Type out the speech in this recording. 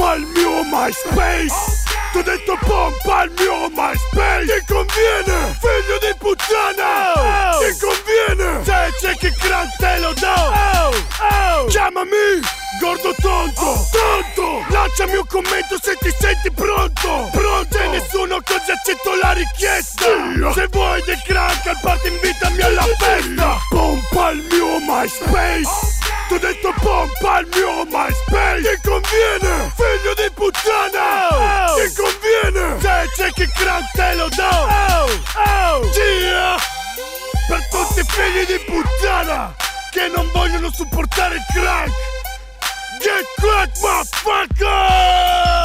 pompa il mio MySpace. T'ho detto pompa il mio MySpace. Ti conviene, figlio di puttana. Ti conviene, se c'è che crank te lo do. Chiamami gordo tonto. Lasciami un commento se ti senti pronto. E nessuno che oggi accetto la richiesta. Se vuoi del crank al party invitami alla festa. Pompa il mio MySpace. T'ho detto pompa il mio MySpace. Ti conviene, figlio di puttana. Ti conviene, se c'è che crank te lo do. Yeah. Per tutti i figli di puttana che non vogliono supportare il crank. Get cracked, motherfucker!